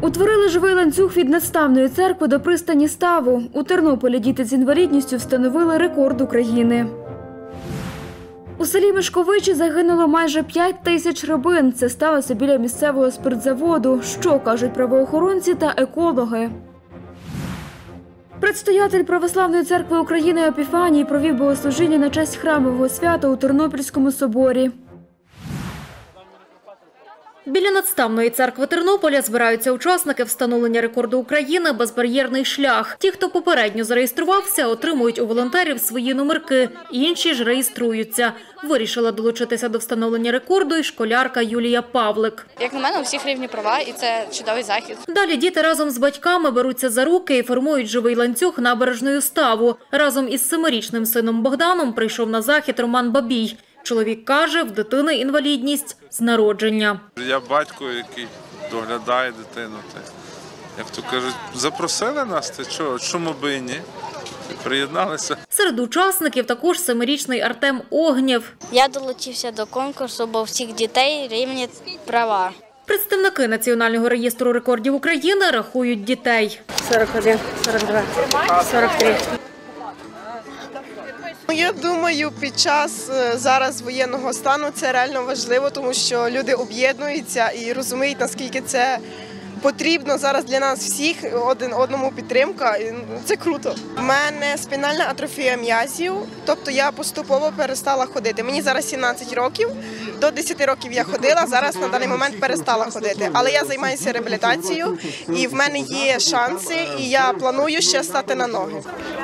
Утворили живий ланцюг від Наставної церкви до пристані Ставу. У Тернополі діти з інвалідністю встановили рекорд України. У селі Мишковичі загинуло майже 5 тисяч рибин. Це сталося біля місцевого спиртзаводу. Що кажуть правоохоронці та екологи? Предстоятель Православної церкви України Епіфаній провів богослужіння на честь храмового свята у Тернопільському соборі. Біля Надставної церкви Тернополя збираються учасники встановлення рекорду України «Безбар'єрний шлях». Ті, хто попередньо зареєструвався, отримують у волонтерів свої номерки, інші ж реєструються. Вирішила долучитися до встановлення рекорду і школярка Юлія Павлик. Як на мене, у всіх рівні права, і це чудовий захід. Далі діти разом з батьками беруться за руки і формують живий ланцюг набережною Ставу. Разом із 7-річним сином Богданом прийшов на захід Роман Бабій. Чоловік каже, в дитини інвалідність з народження. Я батько, який доглядає дитину. Як то кажуть, запросили нас, чому би і ні? Приєдналися. Серед учасників також 7-річний Артем Огнєв. Я долучився до конкурсу, бо у всіх дітей рівні права. Представники Національного реєстру рекордів України рахують дітей. 41, 42, 43. Я думаю, під час зараз воєнного стану це реально важливо, тому що люди об'єднуються і розуміють, наскільки це потрібно зараз для нас всіх, один одному підтримка. Це круто. У мене спінальна атрофія м'язів, тобто я поступово перестала ходити. Мені зараз 17 років, до 10 років я ходила, зараз на даний момент перестала ходити. Але я займаюся реабілітацією і в мене є шанси, і я планую ще стати на ноги.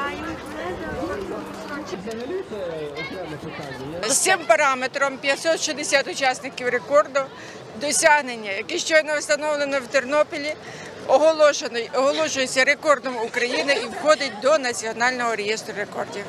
З цим параметром 560 учасників рекорду досягнення, яке щойно встановлено в Тернополі, оголошується рекордом України і входить до Національного реєстру рекордів.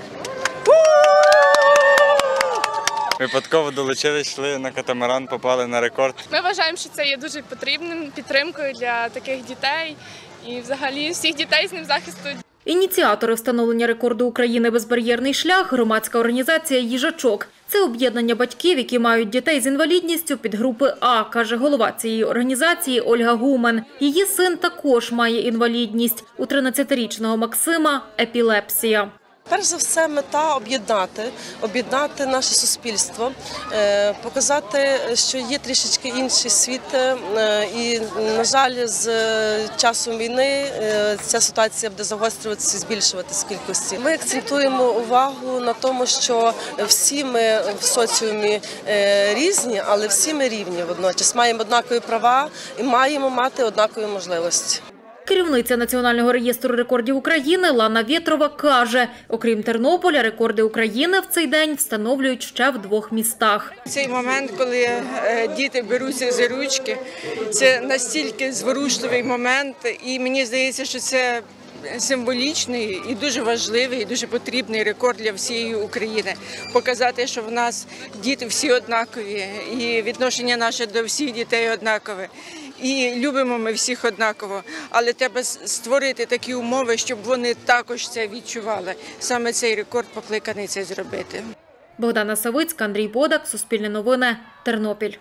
Випадково долучились, йшли на катамаран, попали на рекорд. Ми вважаємо, що це є дуже потрібним підтримкою для таких дітей і взагалі всіх дітей з ним захисту. Ініціатори встановлення рекорду України «Безбар'єрний шлях» – громадська організація «Їжачок». Це об'єднання батьків, які мають дітей з інвалідністю підгрупи А, каже голова цієї організації Ольга Гумен. Її син також має інвалідність. У 13-річного Максима – епілепсія. Перш за все, мета об'єднати наше суспільство, показати, що є трішечки інший світ. І, на жаль, з часом війни ця ситуація буде загострюватися і збільшуватися в кількості. Ми акцентуємо увагу на тому, що всі ми в соціумі різні, але всі ми рівні водночас. Маємо однакові права і маємо мати однакові можливості. Керівниця Національного реєстру рекордів України Лана Вєтрова каже, окрім Тернополя, рекорди України в цей день встановлюють ще в 2 містах. Цей момент, коли діти беруться за ручки, це настільки зворушливий момент, і мені здається, що це символічний і дуже важливий, і дуже потрібний рекорд для всієї України. Показати, що в нас діти всі однакові, і відношення наше до всіх дітей однакове. І любимо ми всіх однаково, але треба створити такі умови, щоб вони також це відчували. Саме цей рекорд покликаний це зробити. Богдана Савицька, Андрій Бодак, Суспільне новини, Тернопіль.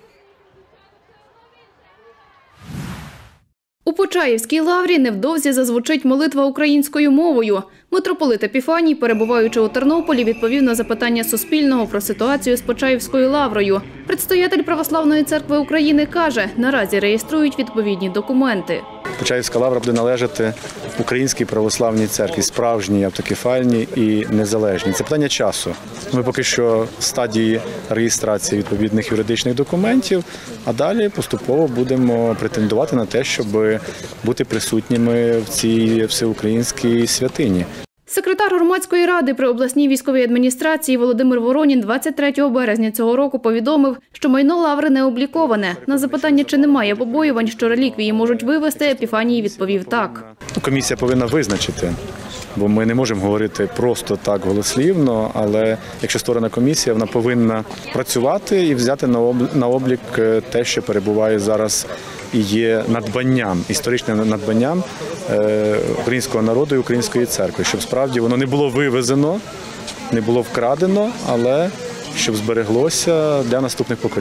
У Почаївській лаврі невдовзі зазвучить молитва українською мовою. Митрополит Епіфаній, перебуваючи у Тернополі, відповів на запитання Суспільного про ситуацію з Почаївською лаврою. Предстоятель Православної церкви України каже, наразі реєструють відповідні документи. Почаївська лавра буде належати Українській православній церкві, справжній, автокефальній і незалежній. Це питання часу. Ми поки що в стадії реєстрації відповідних юридичних документів, а далі поступово будемо претендувати на те, щоб бути присутніми в цій всеукраїнській святині. Секретар громадської ради при обласній військовій адміністрації Володимир Воронін 23 березня цього року повідомив, що майно лаври не обліковане. На запитання, чи немає побоювань, що реліквії можуть вивезти, Епіфаній відповів так. Комісія повинна визначити, бо ми не можемо говорити просто так голослівно, але якщо створена комісія, вона повинна працювати і взяти на облік те, що перебуває зараз і є надбанням, історичним надбанням українського народу і української церкви, щоб справді воно не було вивезено, не було вкрадено, але щоб збереглося для наступних поколінь.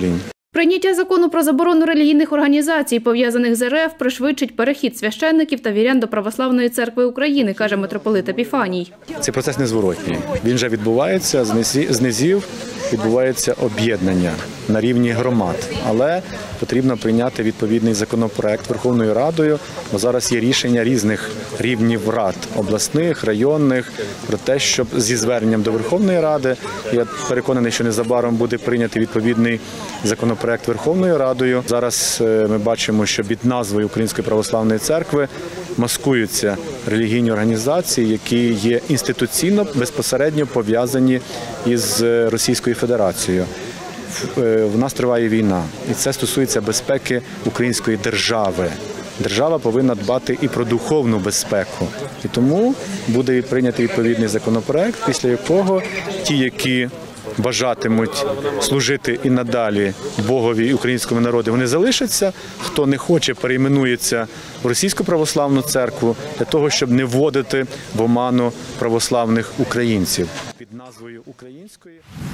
Прийняття закону про заборону релігійних організацій, пов'язаних з РФ, пришвидшить перехід священників та вірян до Православної церкви України, каже митрополит Епіфаній. Цей процес незворотній. Він вже відбувається, з низів відбувається об'єднання на рівні громад. Але потрібно прийняти відповідний законопроект Верховною Радою, бо зараз є рішення різних рівнів рад, обласних, районних, про те, щоб зі зверненням до Верховної Ради, я переконаний, що незабаром буде прийнятий відповідний законопроект Верховною Радою. Зараз ми бачимо, що під назвою Української Православної Церкви маскуються релігійні організації, які є інституційно безпосередньо пов'язані із Російською Федерацією. В нас триває війна, і це стосується безпеки української держави. Держава повинна дбати і про духовну безпеку. І тому буде прийнятий відповідний законопроект, після якого ті, які бажатимуть служити і надалі Богові і українському народу, вони залишаться. Хто не хоче, перейменується в Російську Православну Церкву для того, щоб не вводити в оману православних українців. Під назвою української.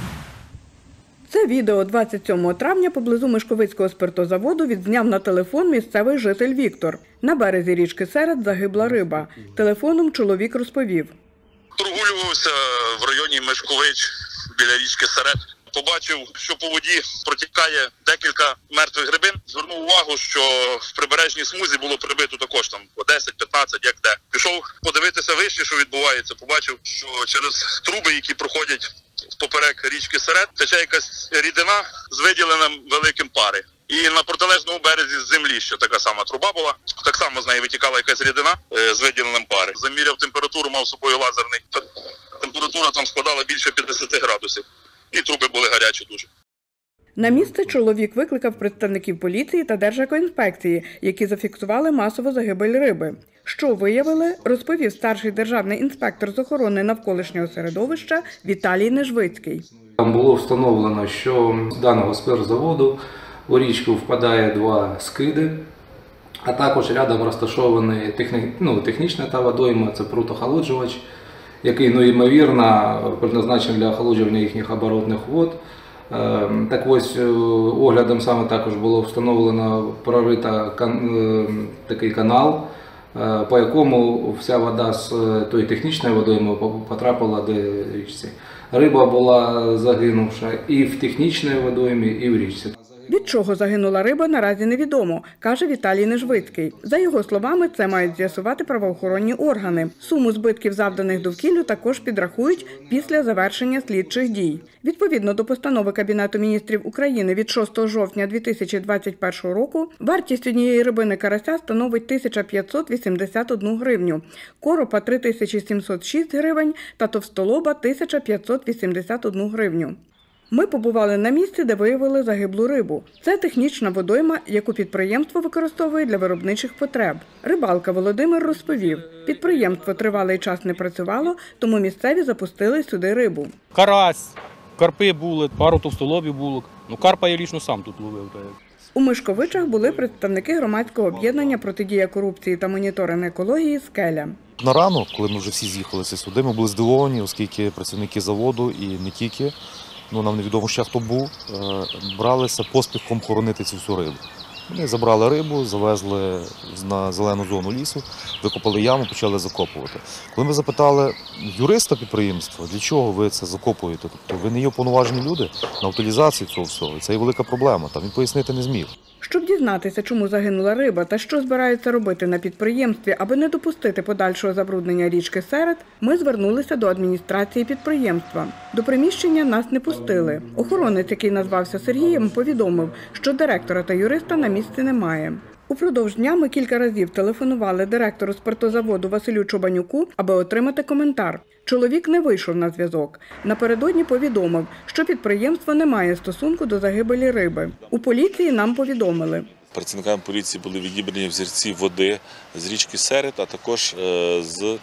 Це відео 27 травня поблизу Мишковицького спиртозаводу відзняв на телефон місцевий житель Віктор. На березі річки Серед загибла риба. Телефоном чоловік розповів. Прогулювався в районі Мишкович біля річки Серед. Побачив, що по воді протікає декілька мертвих грибин. Звернув увагу, що в прибережній смузі було прибито також там по 10-15, як де. Пішов подивитися вище, що відбувається. Побачив, що через труби, які проходять поперек річки Серед, тече якась рідина з виділенням великим пари. І на протилежному березі з землі ще така сама труба була. Так само з неї витікала якась рідина з виділенням пари. Заміряв температуру, мав з собою лазерний. Температура там складала більше 50 градусів. І труби були гарячі дуже. На місце чоловік викликав представників поліції та Держекоінспекції, які зафіксували масову загибель риби. Що виявили, розповів старший державний інспектор з охорони навколишнього середовища Віталій Нежвицький. Там було встановлено, що з даного спиртзаводу у річку впадає 2 скиди, а також рядом розташований технічна та водойма, це прутохолоджувач, який, ймовірно, призначений для охолоджування їхніх оборотних вод. Так ось, оглядом саме також було встановлено прорита такий канал, по якому вся вода з тої технічної водойми потрапила до річці. Риба була загинувша і в технічній водоймі, і в річці. Від чого загинула риба, наразі невідомо, каже Віталій Нежвицький. За його словами, це мають з'ясувати правоохоронні органи. Суму збитків, завданих довкіллю, також підрахують після завершення слідчих дій. Відповідно до постанови Кабінету міністрів України від 6 жовтня 2021 року, вартість однієї рибини карася становить 1581 гривню, коропа – 3706 гривень та товстолоба – 1581 гривню. Ми побували на місці, де виявили загиблу рибу. Це технічна водойма, яку підприємство використовує для виробничих потреб. Рибалка Володимир розповів, підприємство тривалий час не працювало, тому місцеві запустили сюди рибу. Карась, карпи були, пару товстолобів було. Карпа я лічно сам тут ловив. У Мишковичах були представники громадського об'єднання «Протидія корупції та моніторинг екології» «Скеля». На ранок, коли ми вже всі з'їхалися сюди, ми були здивовані, оскільки працівники заводу і не тільки, нам невідомо ще хто був, бралися поспіхом хоронити цю всю рибу. Вони забрали рибу, завезли на зелену зону лісу, викопали яму, почали закопувати. Коли ми запитали юриста підприємства, для чого ви це закопуєте, тобто ви не є уповноважені люди на утилізацію цього всього, це є велика проблема, він пояснити не зміг. Щоб дізнатися, чому загинула риба та що збираються робити на підприємстві, аби не допустити подальшого забруднення річки Серед, ми звернулися до адміністрації підприємства. До приміщення нас не пустили. Охоронець, який назвався Сергієм, повідомив, що директора та юриста на місці немає. Упродовж дня ми кілька разів телефонували директору спиртозаводу Василю Чобанюку, аби отримати коментар. Чоловік не вийшов на зв'язок. Напередодні повідомив, що підприємство не має стосунку до загибелі риби. У поліції нам повідомили. Працівниками поліції були відібрані взірці води з річки Серед, а також з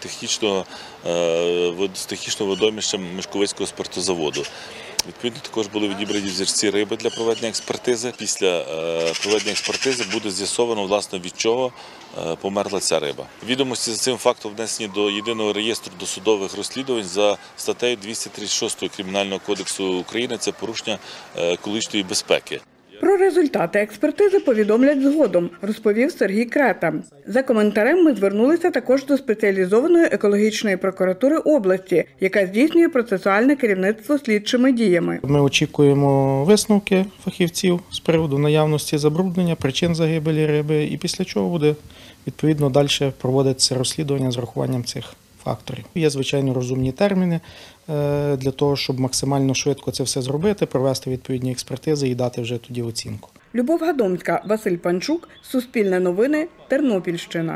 технічного водоймища Мишковицького спиртозаводу. Відповідно, також були відібрані взірці риби для проведення експертизи. Після проведення експертизи буде з'ясовано, власне, від чого померла ця риба. Відомості за цим фактом внесені до Єдиного реєстру досудових розслідувань за статтею 236 Кримінального кодексу України – це порушення екологічної безпеки. Про Про результати експертизи повідомлять згодом, розповів Сергій Крета. За коментарем ми звернулися також до спеціалізованої екологічної прокуратури області, яка здійснює процесуальне керівництво слідчими діями. Ми очікуємо висновки фахівців з приводу наявності забруднення, причин загибелі риби, і після чого буде відповідно далі проводитися розслідування з урахуванням цих факторів. Є, звичайно, розумні терміни для того, щоб максимально швидко це все зробити, провести відповідні експертизи і дати вже тоді оцінку. Любов Гадомська, Василь Панчук, Суспільне новини, Тернопільщина.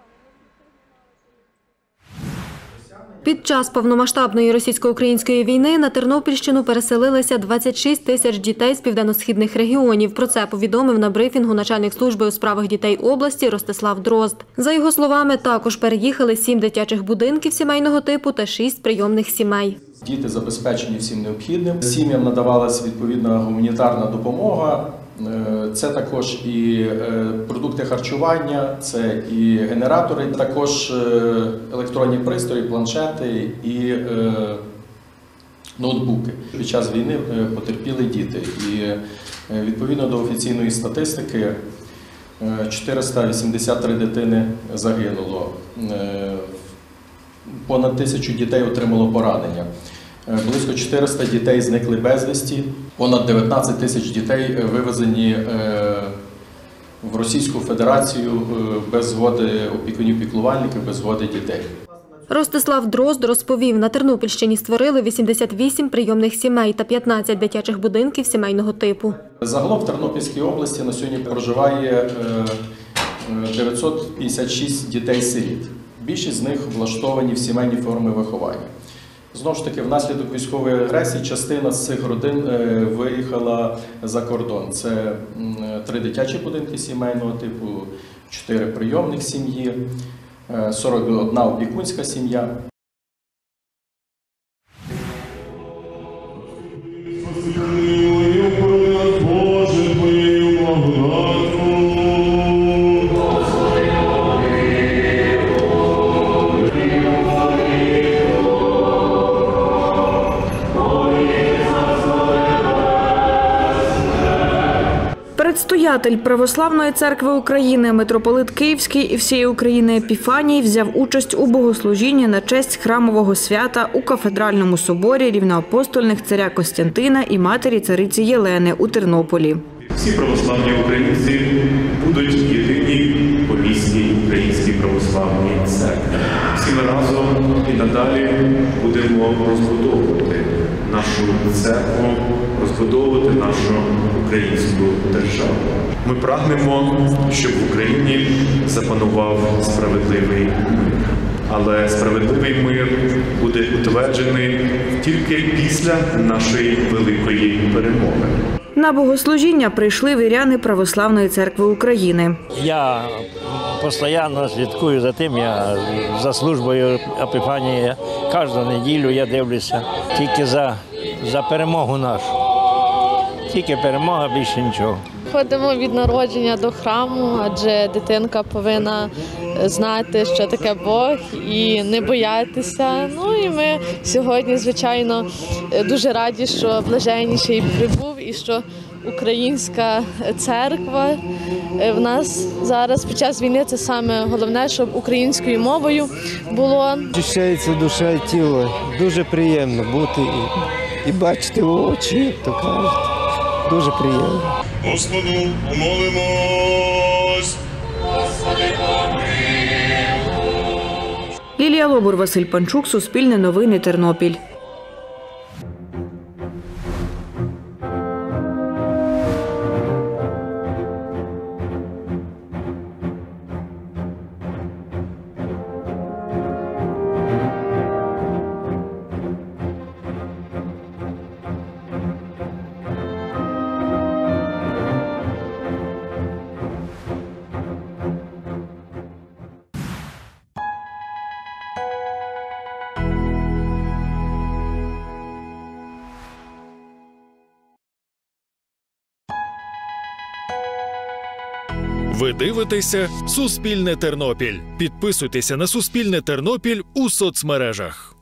Під час повномасштабної російсько-української війни на Тернопільщину переселилися 26 тисяч дітей з південно-східних регіонів. Про це повідомив на брифінгу начальник служби у справах дітей області Ростислав Дрозд. За його словами, також переїхали 7 дитячих будинків сімейного типу та 6 прийомних сімей. Діти забезпечені всім необхідним. Сім'ям надавалася відповідна гуманітарна допомога. Це також і продукти харчування, це і генератори, також електронні пристрої, планшети і ноутбуки. Під час війни потерпіли діти. І відповідно до офіційної статистики 483 дитини загинуло, понад 1000 дітей отримало поранення. Близько 400 дітей зникли безвісті, понад 19 тисяч дітей вивезені в Російську Федерацію без згоди опікунів-піклувальників, без згоди дітей. Ростислав Дрозд розповів, на Тернопільщині створили 88 прийомних сімей та 15 дитячих будинків сімейного типу. Загалом в Тернопільській області на сьогодні проживає 956 дітей-сиріт. Більшість з них влаштовані в сімейні форми виховання. Знову ж таки, внаслідок військової агресії частина з цих родин виїхала за кордон. Це 3 дитячі будинки сімейного типу, 4 прийомних сім'ї, 41 опікунська сім'я. Предстоятель Православної церкви України, митрополит Київський і всієї України Епіфаній взяв участь у богослужінні на честь храмового свята у кафедральному соборі рівноапостольних царя Костянтина і матері цариці Єлени у Тернополі. Всі православні українці будуть єдині помісні українській православній церкві. Всі ми разом і надалі будемо розбудовувати нашу церкву, розбудовувати нашу українську державу. Ми прагнемо, щоб в Україні запанував справедливий мир. Але справедливий мир буде утверджений тільки після нашої великої перемоги. На богослужіння прийшли віряни Православної церкви України. Я постійно слідкую за тим, я за службою Епіфанії кожну неділю я дивлюся тільки за перемогу нашу. Тільки перемога, більше нічого. Ходимо від народження до храму, адже дитинка повинна знати, що таке Бог, і не боятися. Ну і ми сьогодні, звичайно, дуже раді, що Блаженніший прибув і що українська церква в нас зараз під час війни це саме головне, щоб українською мовою було. Очищається душа і тіло. Дуже приємно бути і бачити в очі, як то кажуть. Дуже приємно. Господу помолимось. Господи, помилуй. Лілія Лобур, Василь Панчук, Суспільне новини, Тернопіль. Ви дивитеся «Суспільне Тернопіль». Підписуйтеся на «Суспільне Тернопіль» у соцмережах.